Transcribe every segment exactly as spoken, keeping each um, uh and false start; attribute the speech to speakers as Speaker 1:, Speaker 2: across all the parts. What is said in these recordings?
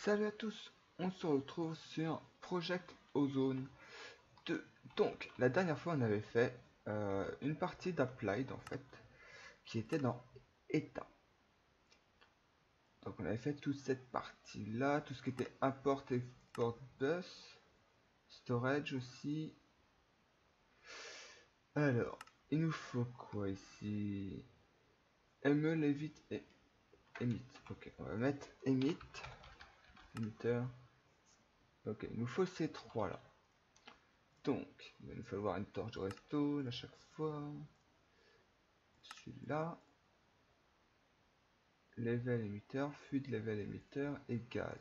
Speaker 1: Salut à tous, on se retrouve sur Project Ozone deux. Donc, la dernière fois on avait fait euh, une partie d'Applied en fait, qui était dans État. Donc on avait fait toute cette partie là, tout ce qui était import, export, bus, storage aussi. Alors, il nous faut quoi ici? Me, Levit et Emit. Ok, on va mettre Emit, Emitter. Ok, il nous faut ces trois là. Donc, il va nous falloir une torche de redstone à chaque fois. Celui-là. Level émetteur, fluide level émetteur et gaz.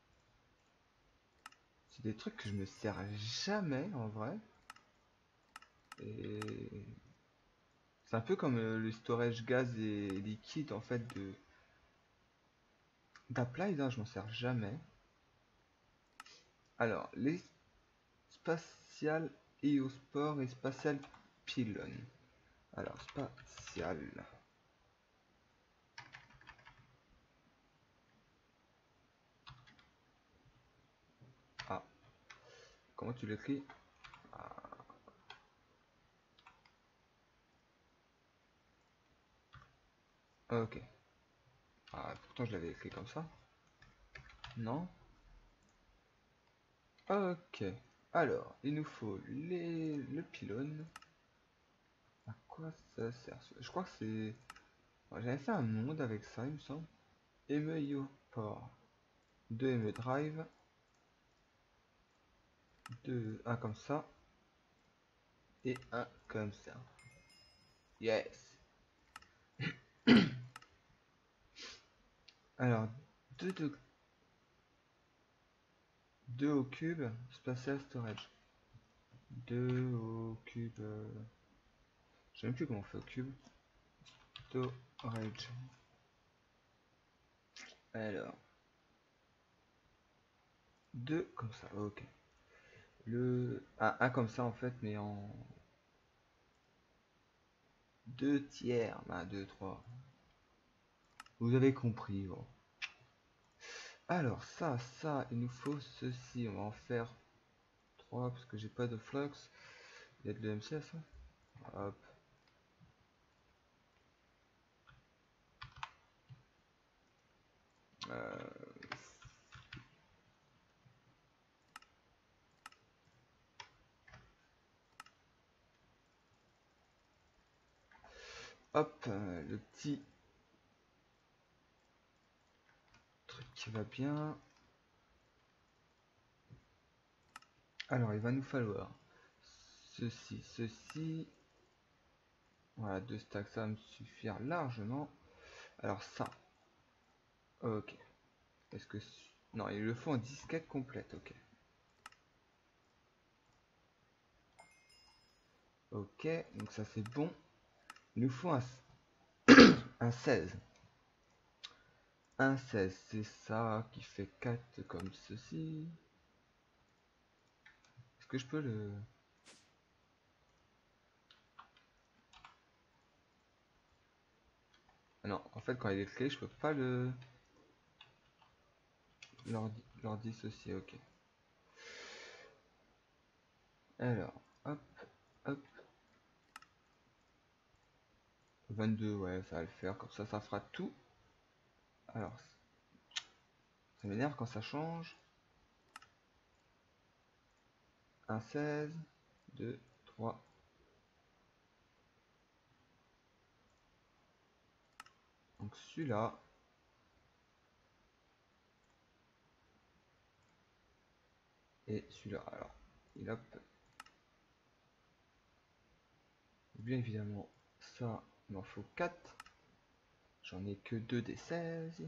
Speaker 1: C'est des trucs que je me sers jamais en vrai. Et c'est un peu comme euh, le storage gaz et liquide en fait de d'Applied, hein, je m'en sers jamais. Alors, les spatial Eospore et spatial Pylon. Alors, spatial. Ah, comment tu l'écris? Ah. Ok. Ah, pourtant je l'avais écrit comme ça. Non? Ok. Alors, il nous faut les... le pylône. À quoi ça sert? Je crois que c'est... Bon, j'avais fait un monde avec ça, il me semble. Emeo port. deux Eme drive. deux... un comme ça. Et un comme ça. Yes. Alors, deux de... deux au cube, spatial storage. deux au cube... Euh... Je sais même plus comment on fait au cube. Storage. Alors... deux comme ça, ok. Le... Ah, un comme ça en fait, mais en... deux tiers, bah deux, trois. Vous avez compris, bon. Alors ça, ça, il nous faut ceci, on va en faire trois parce que j'ai pas de flux. Il y a de l'E M C ça. Hop. Euh... Hop, euh, le petit truc qui va bien. Alors il va nous falloir ceci, ceci. Voilà, deux stacks, ça va me suffire largement. Alors ça. Ok. Est-ce que... Non, il le faut en disquette complète, ok. Ok, donc ça c'est bon. Il nous faut un, un seize. Un seize, c'est ça qui fait quatre comme ceci. Est-ce que je peux le... Ah non, en fait quand il est clé, je peux pas le... leur dissocier, ok. Alors, hop, hop. vingt-deux, ouais, ça va le faire. Comme ça, ça fera tout. Alors, ça m'énerve quand ça change. un seize, deux, trois. Donc celui-là. Et celui-là. Alors, il hop. Bien évidemment, ça, il m'en faut quatre. J'en ai que deux des seize.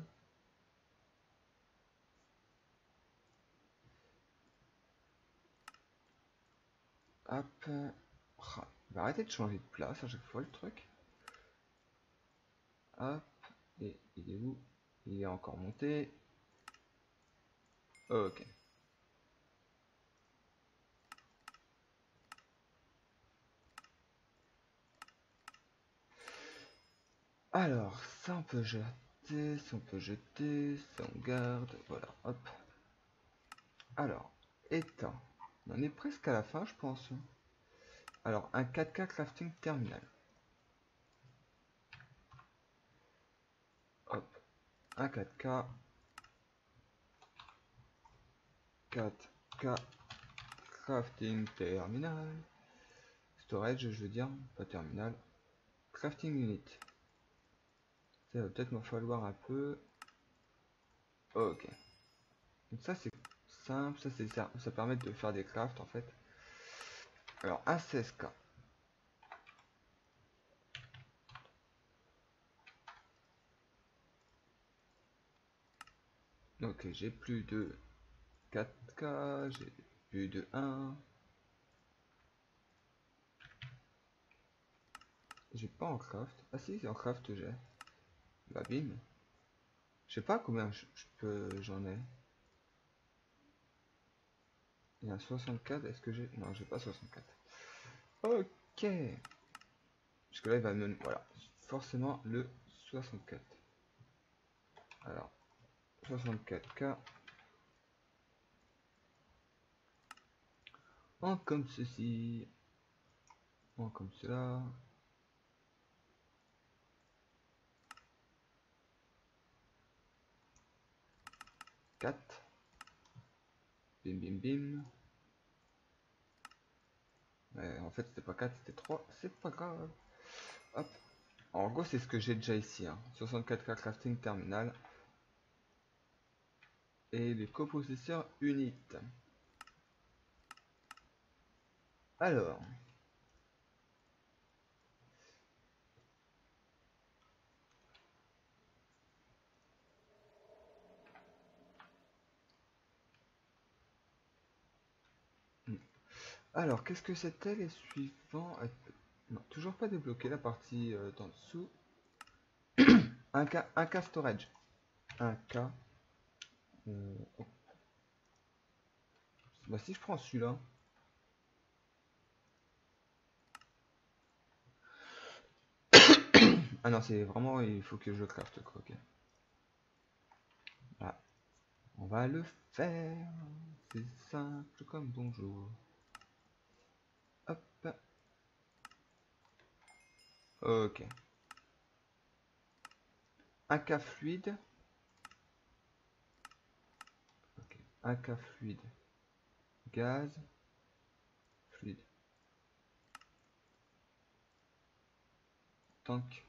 Speaker 1: Hop. Ah, il va arrêter de changer de place à chaque fois le truc. Hop. Et il est où? Il est encore monté. Ok. Alors, ça on peut jeter, ça on peut jeter, ça on garde, voilà, hop. Alors, état. On en est presque à la fin, je pense. Alors, un quatre K crafting terminal. Hop, un quatre K. quatre K crafting terminal. Storage, je veux dire, pas terminal. Crafting unit. Ça va peut-être m'en falloir un peu. Ok. Donc ça c'est simple, ça c'est ça, ça permet de faire des crafts en fait. Alors un seize K. Ok, j'ai plus de quatre K, j'ai plus de un. J'ai pas en craft. Ah si, en craft j'ai. Bah bim. Je sais pas combien je, je peux j'en ai. Il y a un soixante-quatre, est-ce que j'ai. Non, j'ai pas soixante-quatre. Ok. Parce que là il va me. Voilà. Forcément le soixante-quatre. Alors, soixante-quatre K. En comme ceci. En comme cela. quatre. Bim bim bim. Ouais, en fait c'était pas quatre, c'était trois. C'est pas grave. Hop. En gros c'est ce que j'ai déjà ici. Hein. soixante-quatre K crafting terminal. Et les coprocesseurs unit. Alors. Alors, qu'est-ce que c'était les suivants? Non, toujours pas débloqué la partie euh, d'en dessous. un K, un K storage. un K. Euh, oh. Bah si je prends celui-là. Ah non, c'est vraiment, il faut que je craft quoi. Ok. Voilà. On va le faire. C'est simple comme bonjour. Hop. Ok. un K fluide. Ok. un K fluide. Gaz. Fluide. Tank.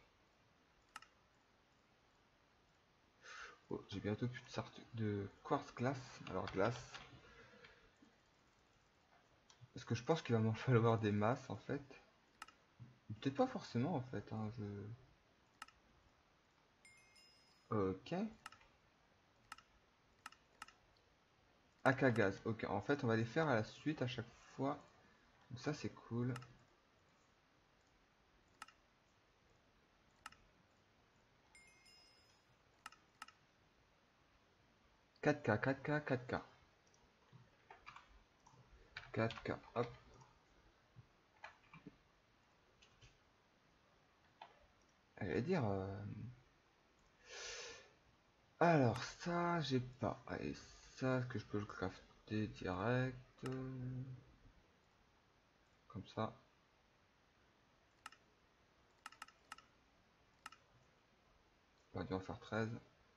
Speaker 1: Oh, j'ai bientôt plus de sorte de quartz glace. Alors glace. Parce que je pense qu'il va m'en falloir des masses en fait. Peut-être pas forcément en fait. Hein, je... Ok. A K gaz. Ok. En fait, on va les faire à la suite à chaque fois. Donc ça c'est cool. quatre K, quatre K, quatre K. quatre K. Hop. J'allais dire. Euh... Alors ça, j'ai pas. Allez, ça, que je peux le crafter direct. Comme ça. On va dû en faire treize.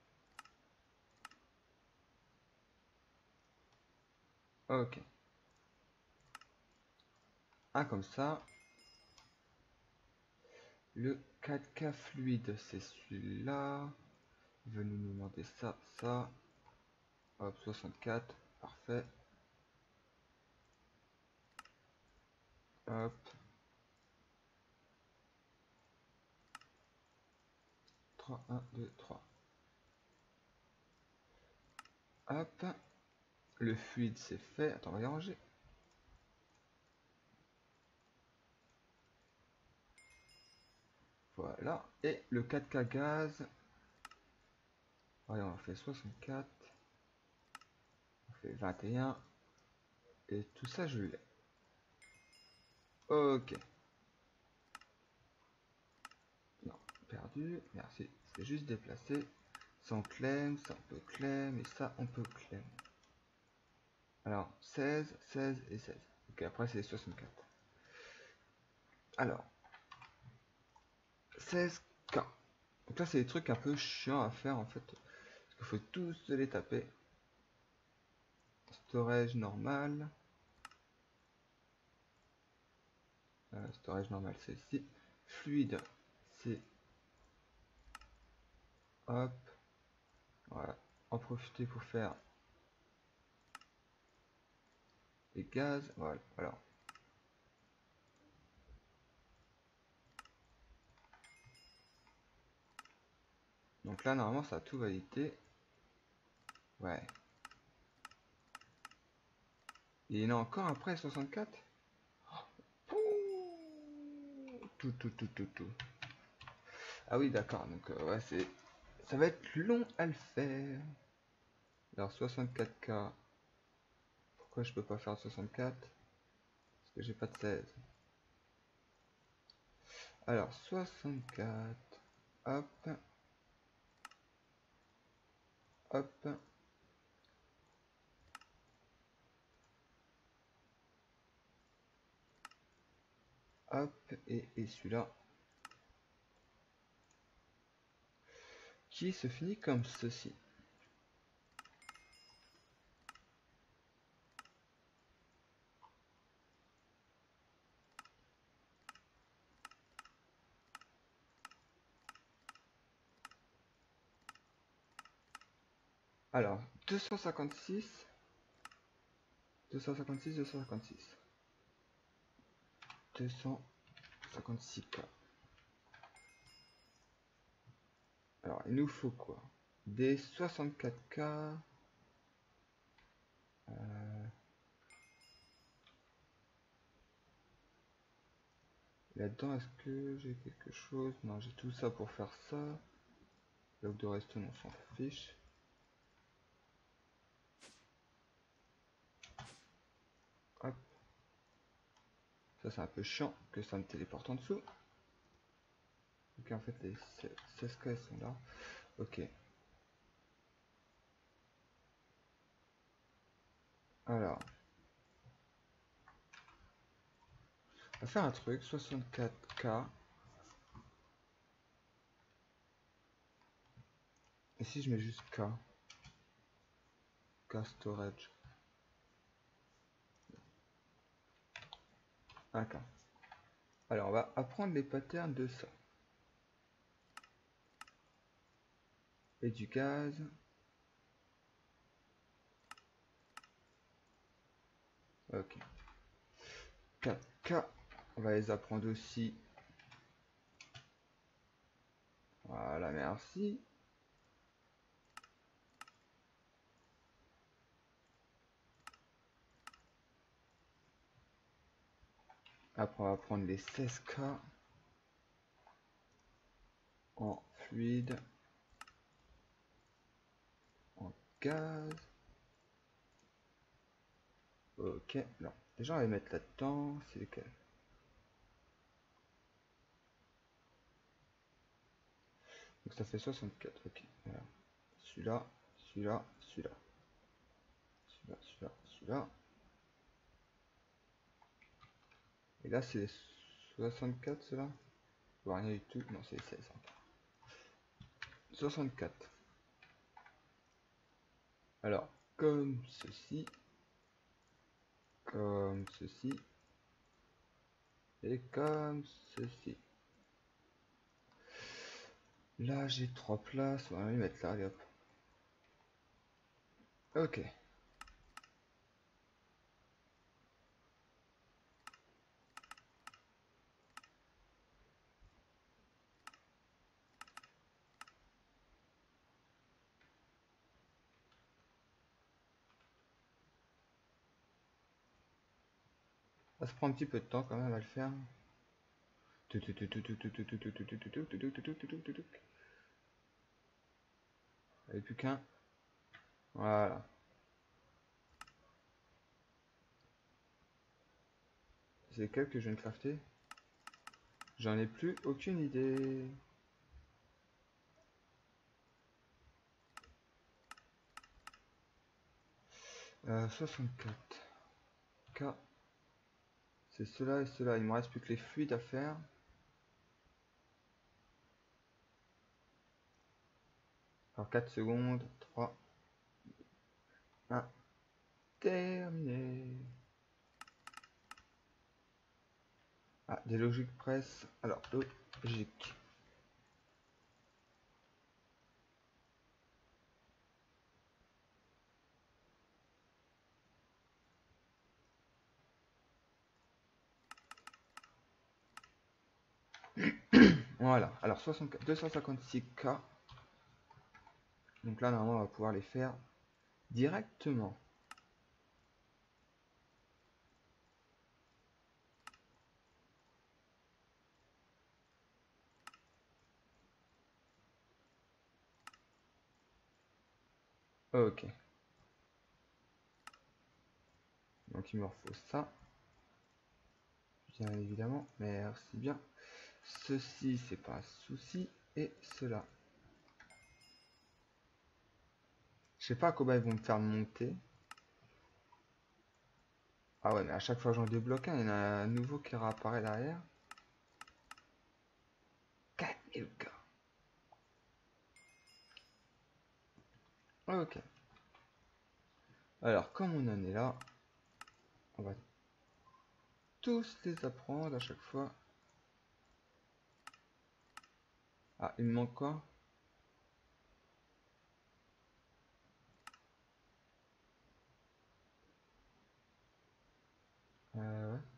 Speaker 1: Ok. Un comme ça. Le quatre K fluide, c'est celui-là. Il veut nous demander ça, ça. Hop, soixante-quatre. Parfait. Hop. trois, un, deux, trois. Hop. Le fluide, c'est fait. Attends, on va y ranger. Voilà. Et le quatre K gaz. Allez, on fait soixante-quatre. On fait vingt et un. Et tout ça, je l'ai. Ok. Non, perdu. Merci. C'est juste déplacé. Ça on claim, ça on peut claim, et ça on peut claim. Alors, seize, seize et seize. Ok, après c'est soixante-quatre. Alors, seize K. Donc là, c'est des trucs un peu chiants à faire en fait. Parce qu'il faut tous se les taper. Storage normal. Euh, storage normal, c'est ici. Fluide, c'est hop. Voilà. En profiter pour faire les gaz. Voilà. Voilà. Donc là, normalement, ça a tout validé. Ouais. Et il y en a encore après soixante-quatre. Tout, tout, tout, tout, tout. Ah oui, d'accord. Donc, euh, ouais, c'est. Ça va être long à le faire. Alors, soixante-quatre K. Pourquoi je peux pas faire soixante-quatre? Parce que j'ai pas de seize. Alors, soixante-quatre. Hop. Hop. Hop. Et, et celui-là. Qui se finit comme ceci. Alors, deux cent cinquante-six. deux cent cinquante-six, deux cent cinquante-six. deux cent cinquante-six K. Alors, il nous faut quoi? Des soixante-quatre K. Euh, Là-dedans, est-ce que j'ai quelque chose? Non, j'ai tout ça pour faire ça. Bloc de redstone, on s'en fiche. Hop. Ça, c'est un peu chiant que ça me téléporte en dessous. Ok, en fait, les seize K, elles sont là. Ok. Alors. On va faire un truc. soixante-quatre K. Et si je mets juste K? K storage. un K. Alors, on va apprendre les patterns de ça. Et du gaz. Ok. quatre K. On va les apprendre aussi. Voilà, merci. Après, on va prendre les seize K en fluide, en gaz. Ok, non. Déjà, on va les mettre là-dedans. C'est lesquels? Donc ça fait soixante-quatre. Ok. Voilà. Celui-là, celui-là, celui-là. Celui-là, celui-là, celui-là. Et là, c'est soixante-quatre, ceux-là? Rien du tout. Non, c'est les seize. soixante-quatre. Alors, comme ceci, comme ceci, et comme ceci. Là, j'ai trois places. On va les mettre là, allez hop. Ok. Ça se prend un petit peu de temps quand même à le faire. Et plus qu'un. Voilà. C'est lequel que je viens de crafter? J'en ai plus aucune idée. Euh, soixante-quatre. K. C'est cela et cela. Il me reste plus que les fluides à faire. Alors quatre secondes. trois. un. Terminé. Ah, des logiques presse. Alors, logique. Voilà. Alors, soixante-quatre, deux cent cinquante-six K. Donc là, normalement, on va pouvoir les faire directement. Ok. Donc il me faut ça. Bien évidemment. Merci bien. Ceci, c'est pas un souci. Et cela. Je sais pas comment ils vont me faire monter. Ah ouais, mais à chaque fois que j'en débloque un, il y en a un nouveau qui réapparaît derrière. quatre mille K. Ok. Alors, comme on en est là, on va tous les apprendre à chaque fois. Ah, il me manque quoi? Euh, ouais.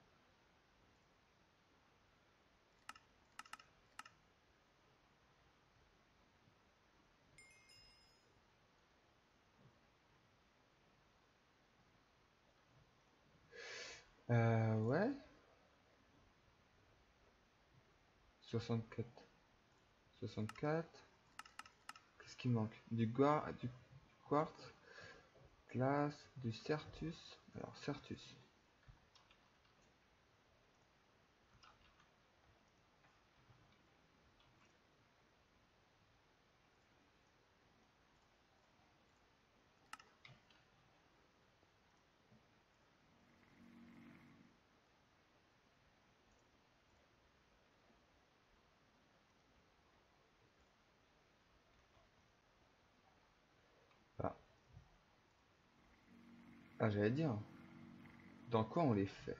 Speaker 1: Euh, ouais. soixante-quatre. soixante-quatre. Qu'est-ce qui manque? Du, gua du quartz, glace, du certus. Alors, certus. Ah, ah j'allais dire. Dans quoi on les fait?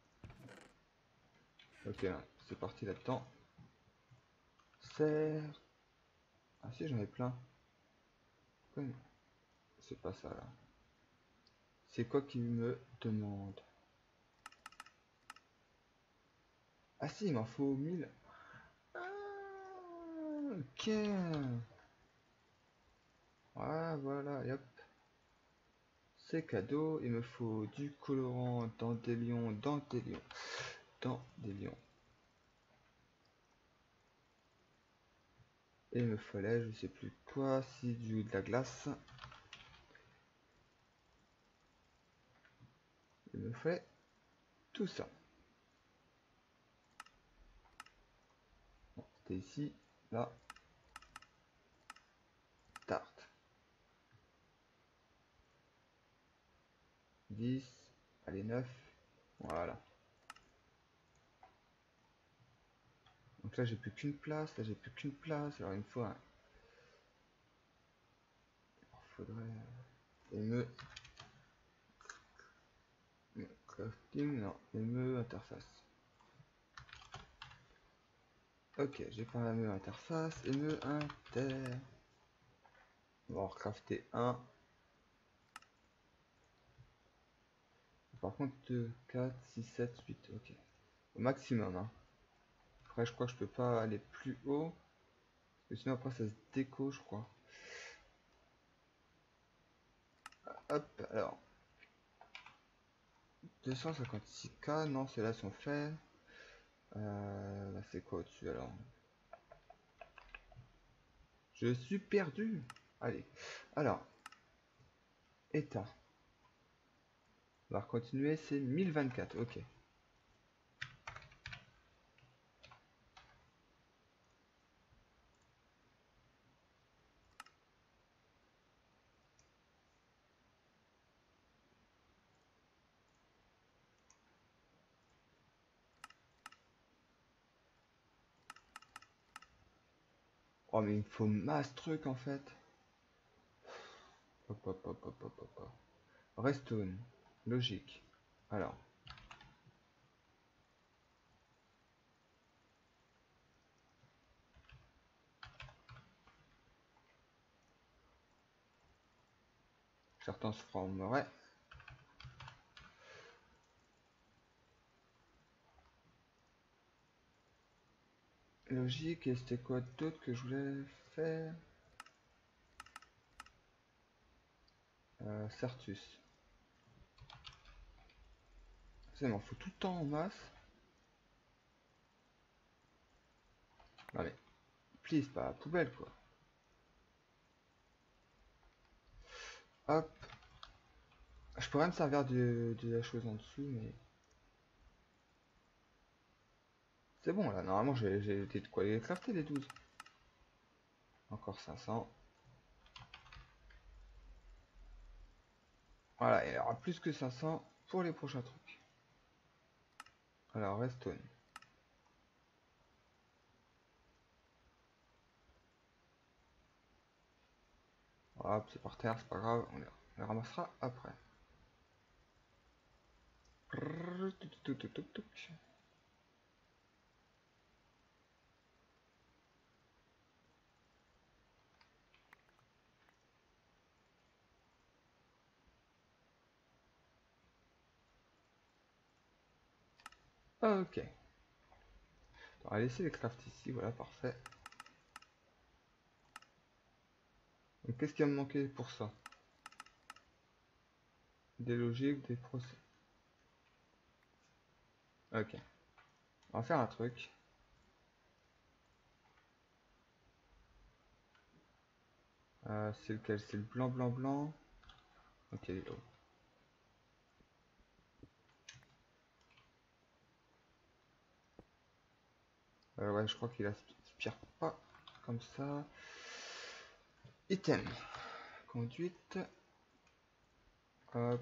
Speaker 1: Ok, c'est parti là-dedans. Serre. Ah si, j'en ai plein. C'est pas ça là. C'est quoi qui me demande? Ah si, il m'en faut mille. Ah, ok. Ah, voilà, et hop. C'est cadeau. Il me faut du colorant dans des lions, dans des lions, dans des lions. Et il me fallait, je sais plus quoi, si du de la glace. Il me fait tout ça. Bon, c'était ici, là. Tarte. dix. Allez, neuf. Voilà. Donc là, j'ai plus qu'une place. Là, j'ai plus qu'une place. Alors, une fois, il faudrait. Et me. Crafting, non. Et me interface. Ok, j'ai pas la même interface. Et me inter. On va en recrafter un. Par contre, deux, quatre, six, sept, huit. Ok. Au maximum. Hein. Après, je crois que je peux pas aller plus haut. Parce que sinon, après, ça se déco, je crois. Hop, alors. deux cent cinquante-six K. Non, ceux-là sont faits. Euh, là, c'est quoi au-dessus alors? Je suis perdu. Allez. Alors. État. On va continuer, c'est mille vingt-quatre. Ok. Oh mais il me faut masse truc en fait. Hop hop hop hop hop hop hop. Redstone. Logique. Alors. Je transformerai. Logique, et c'était quoi d'autre que je voulais faire? euh, Certus. Ça m'en faut tout le temps en masse. Allez, please, pas à la poubelle quoi. Hop. Je pourrais me servir de, de la chose en dessous, mais... C'est bon là, normalement j'ai de quoi les crafter les douze. Encore cinq cents. Voilà, il y aura plus que cinq cents pour les prochains trucs. Alors, redstone. Hop, c'est par terre, c'est pas grave, on les, on les ramassera après. Ok. On va laisser les crafts ici, voilà, parfait. Donc qu'est-ce qui va me manquer pour ça? Des logiques, des procès. Ok. On va faire un truc. Euh, c'est lequel? C'est le blanc, blanc, blanc. Ok, il est haut. Euh, ouais, je crois qu'il aspire pas comme ça. Item. Conduite. Hop.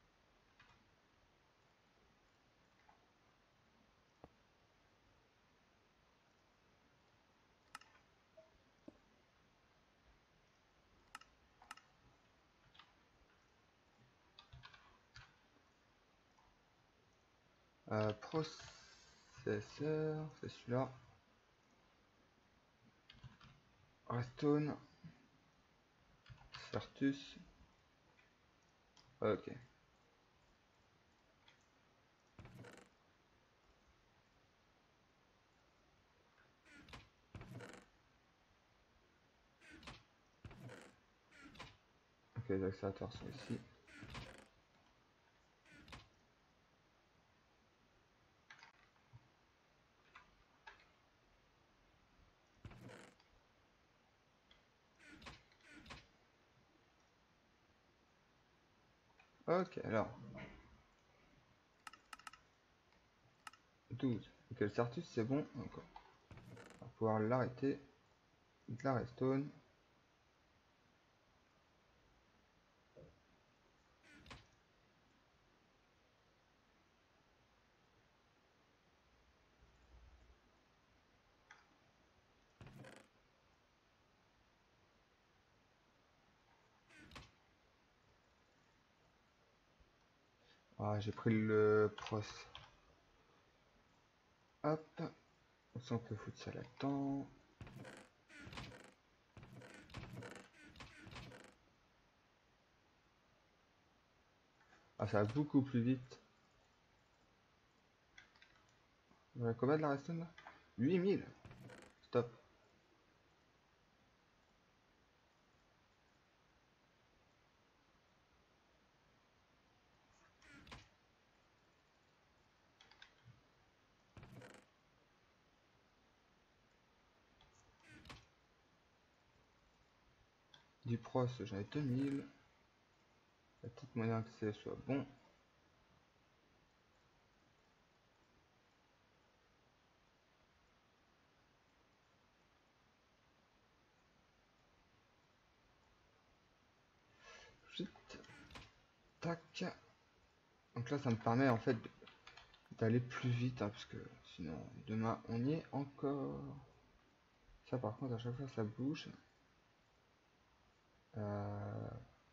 Speaker 1: Euh, processeur, c'est celui-là. Redstone. Certus. Ok. Ok, les accélérateurs sont ici. Ok, alors. douze. Ok, le Certus c'est bon. Donc, on va pouvoir l'arrêter. De la redstone. Ah, j'ai pris le pros. Hop. Ça, on peut foutre ça là-dedans. Ah, ça va beaucoup plus vite. On a combien de la redstone là? huit mille. Stop. Du pros, j'en ai deux mille. Il y a peut-être moyen que ce soit bon. Vite. Tac. Donc là, ça me permet en fait d'aller plus vite, hein, parce que sinon, demain, on y est encore. Ça par contre à chaque fois ça bouge. Euh...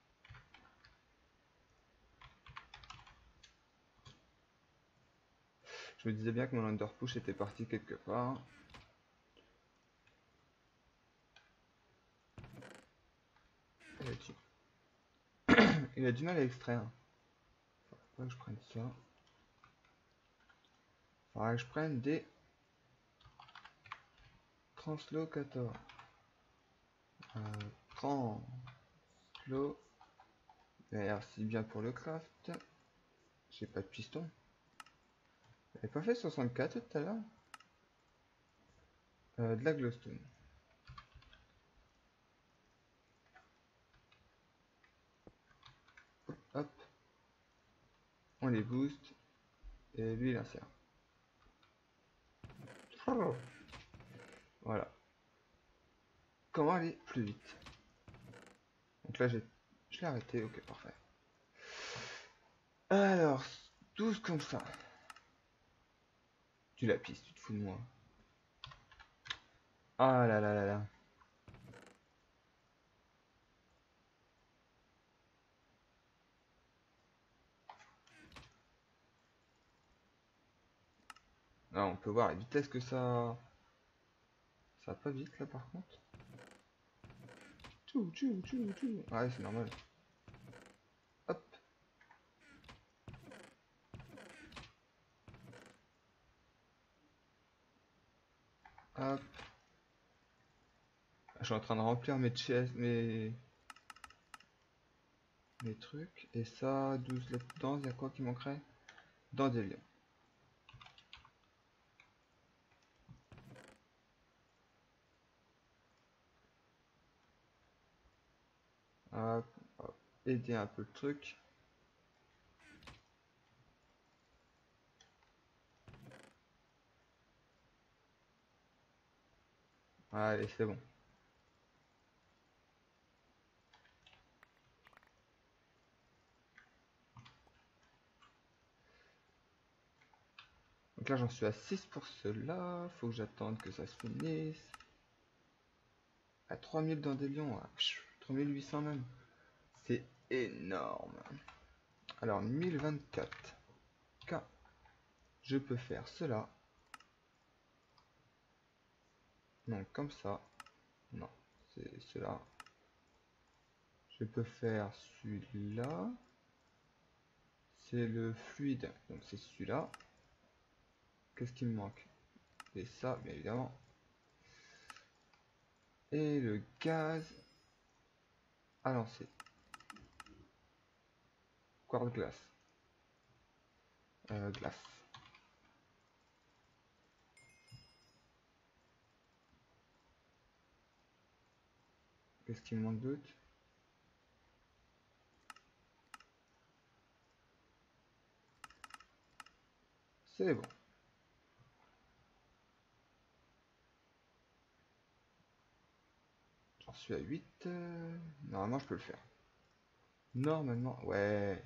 Speaker 1: Je me disais bien que mon underpush était parti quelque part. Il a du, Il a du mal à extraire. Faudrait que je prenne ça. Faudrait que je prenne des translocators. Euh, translo. Merci bien pour le craft. J'ai pas de piston. J'avais pas fait soixante-quatre tout à l'heure. Euh, de la glowstone. Hop. On les booste. Et lui il insère. Voilà. Comment aller plus vite? Donc là j'ai je l'ai arrêté, ok parfait. Alors, douze comme ça. Tu la piste, tu te fous de moi. Ah là là là là. Ah, on peut voir la vitesse que ça... Ça va pas vite là par contre. Tchou, tchou, tchou, tchou. Ouais, c'est normal. Hop. Hop. Je suis en train de remplir mes chests, mes... mes trucs. Et ça, douze là-dedans, il y a quoi qui manquerait? Dans des lions. Hop, hop. Aider un peu le truc. Allez, c'est bon. Donc là, j'en suis à six pour cela. Faut que j'attende que ça se finisse. À trois mille dans des lions. trois mille huit cents même. C'est énorme. Alors, mille vingt-quatre. K. Je peux faire cela. Non, comme ça. Non, c'est cela. Je peux faire celui-là. C'est le fluide, donc c'est celui-là. Qu'est-ce qui me manque? Et ça, bien évidemment. Et le gaz à lancer. Quartz glace. Euh, glace. Qu'est-ce qui me manque d'autre? C'est bon. J'en suis à huit. Euh... Normalement, je peux le faire. Normalement, ouais.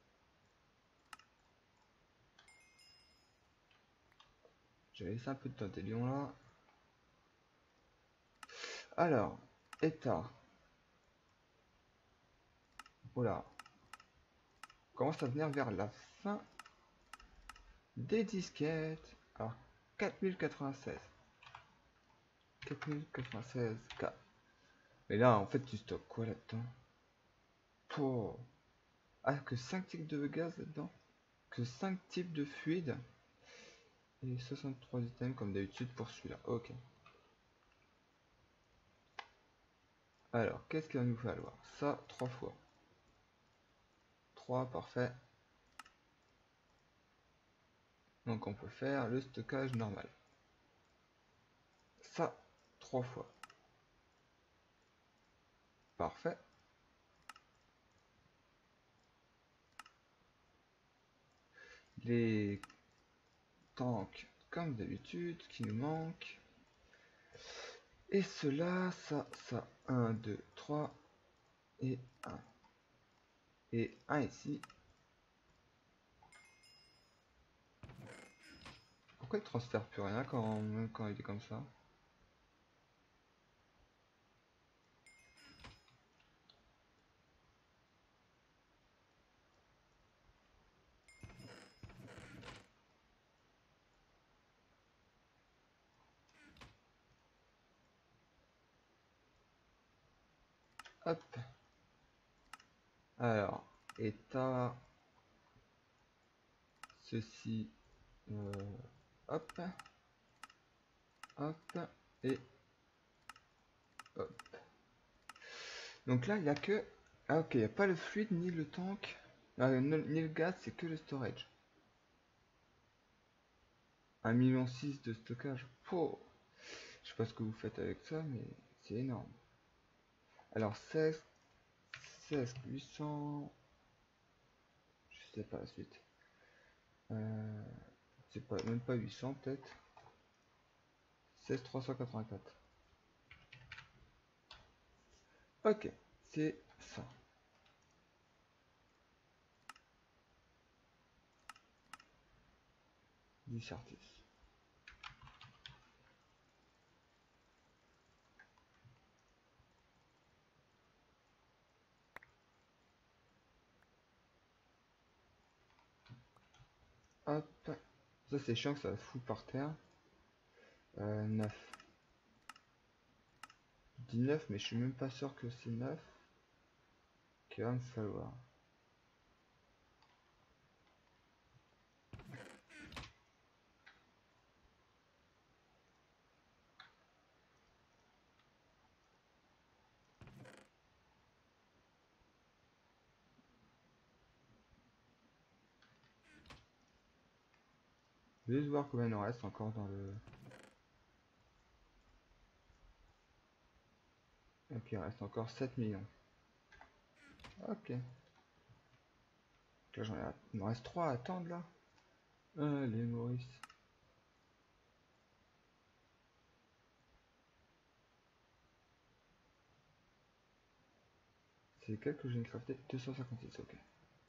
Speaker 1: J'ai laissé un peu de temps des lions là. Alors, état. Voilà. On commence à venir vers la fin des disquettes. Alors, quatre mille quatre-vingt-seize. quatre mille quatre-vingt-seize K. Mais là, en fait, tu stockes quoi là-dedans? Oh. Ah, que cinq types de gaz là-dedans? Que cinq types de fluides? Et soixante-trois items comme d'habitude pour celui-là. Ok. Alors, qu'est-ce qu'il va nous falloir? Ça, trois fois. trois, parfait. Donc on peut faire le stockage normal. Ça, trois fois. Parfait. Les tanks, comme d'habitude, qui nous manquent. Et cela, ça, ça, un, deux, trois, et un. Et un ici. Pourquoi il transfère plus rien quand, même quand il est comme ça? Hop. Alors, état. Ceci. Euh, hop. Hop. Et hop. Donc là, il n'y a que... Ah ok, il n'y a pas le fluide ni le tank. Ah, ni le gaz, c'est que le storage. un million six de stockage. Oh. Je sais pas ce que vous faites avec ça, mais c'est énorme. Alors seize, seize, huit cents... Je sais pas la suite. Euh, c'est pas même pas huit cents peut-être. seize trois cent quatre-vingt-quatre. Ok, c'est ça. Du Certus. Hop. Ça c'est chiant que ça fout par terre. Euh, neuf. Je dis neuf, mais je suis même pas sûr que c'est neuf. Qu'il va me falloir. Je vais juste voir combien il en reste encore dans le... Ok, il reste encore sept millions. Ok. Là, j'en ai... Il me reste trois à attendre là. Allez, Maurice. C'est lequel que j'ai crafté? Deux cent cinquante-six, ok.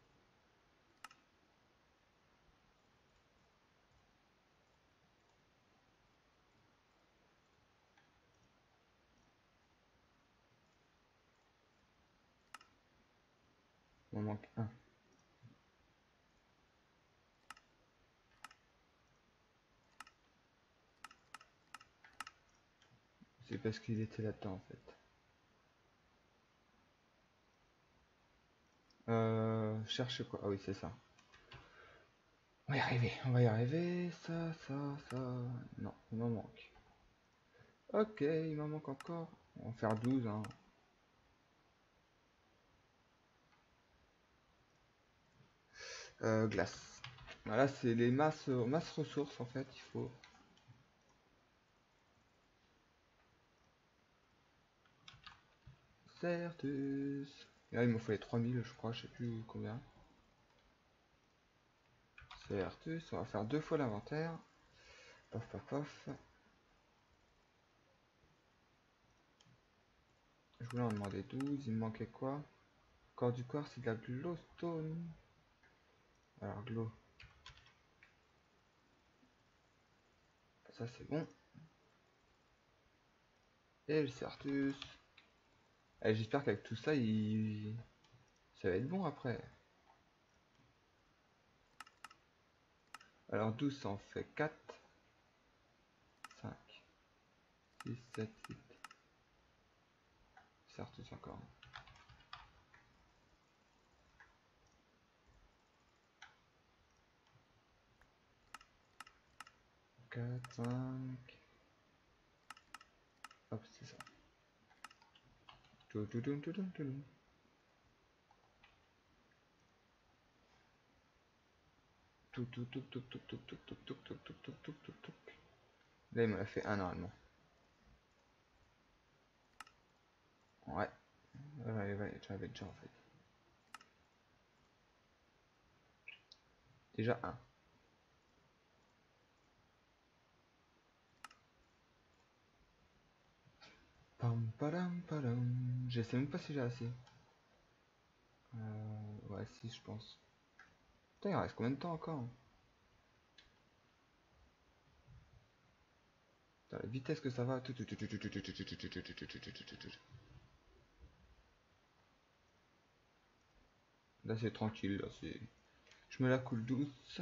Speaker 1: Il m'en manque un. C'est parce qu'il était là-dedans en fait. Euh, cherche quoi? Ah oui, c'est ça. On va y arriver, on va y arriver. Ça, ça, ça. Non, il m'en manque. Ok, il m'en manque encore. On va en faire douze. Hein. Euh, glace. Voilà, c'est les masses, masses ressources en fait. Il faut. Certus. Et là, il me faut les trois mille, je crois, je sais plus combien. Certus, on va faire deux fois l'inventaire. Paf, paf, paf. Je voulais en demander douze, il me manquait quoi? Corps du corps, c'est de la glowstone. Alors, glow. Ça, c'est bon. Et le Certus. Eh, j'espère qu'avec tout ça, il... ça va être bon après. Alors, douze, ça en fait quatre. cinq. six, sept, huit. Certus encore. quatre, cinq. Hop, c'est ça. Tout, tout, tout, tout, tout, tout. Tout, tout, tout, tout, tout, tout, tout, tout, tout, tout, tout, tout, tout, tout, tout. Là, il m'en a fait un normalement. Ouais. Ouais, ouais, j'en avais déjà en fait. Déjà un. Pam, padam, padam. Je sais même pas si j'ai assez. Euh, ouais, si, je pense. Putain, il reste combien de temps encore? Putain, la vitesse que ça va. Là, c'est tranquille. Là, c'est... Je me la coule douce.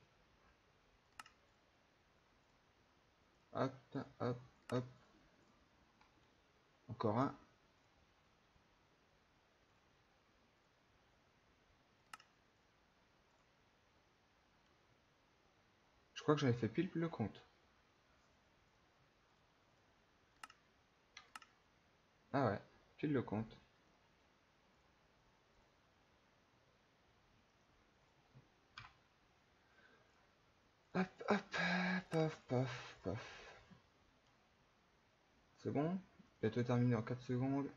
Speaker 1: Hop, hop, hop. Encore un. crois que j'en ai fait pile le compte. Ah ouais, pile le compte. Hop, hop, paf, paf, paf. C'est bon? Bientôt terminé en quatre secondes.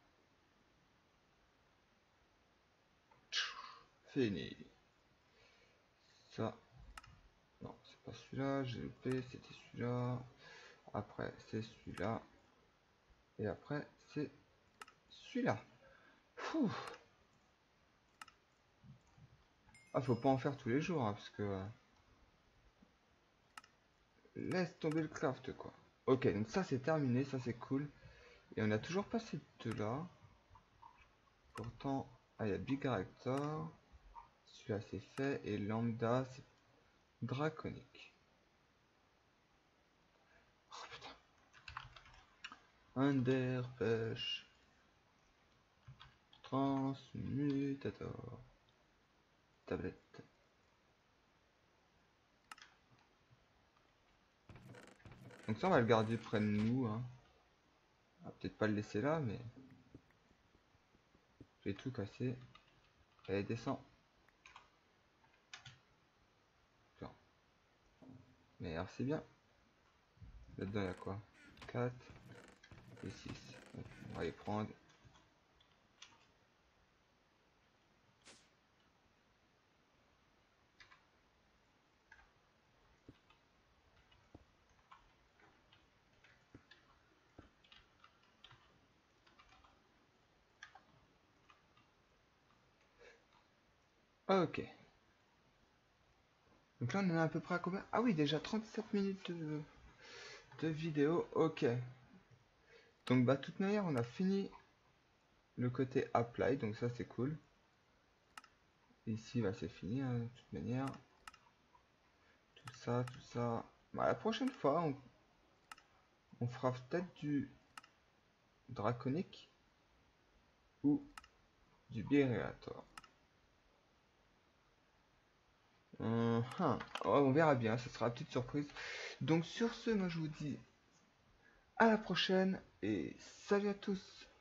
Speaker 1: Fini. Ça. Non, c'est pas celui-là. J'ai loupé. C'était celui-là. Après, c'est celui-là. Et après, c'est celui-là. Ah, faut pas en faire tous les jours, hein, parce que... euh, laisse tomber le craft, quoi. Ok, donc ça, c'est terminé. Ça, c'est cool. Et on a toujours pas ces deux-là. Pourtant... Ah, il y a Big Reactor. Celui-là, c'est fait. Et Lambda, c'est draconique. Oh, putain. Underpêche. Transmutator. Tablette. Donc ça, on va le garder près de nous. Hein. On va peut-être pas le laisser là, mais... J'ai tout cassé. Allez, descend. Mais alors, c'est bien. Là-dedans, il y a quoi? quatre et six. On va les prendre. Ok. Donc là, on en est à peu près à combien? Ah oui, déjà trente-sept minutes de, de vidéo. Ok. Donc, bah, de toute manière, on a fini le côté apply. Donc, ça, c'est cool. Ici, bah, c'est fini, hein, de toute manière. Tout ça, tout ça. Bah, la prochaine fois, on, on fera peut-être du draconique ou du Birator. Uh -huh. On verra bien, ce sera une petite surprise. Donc sur ce, moi je vous dis à la prochaine et salut à tous.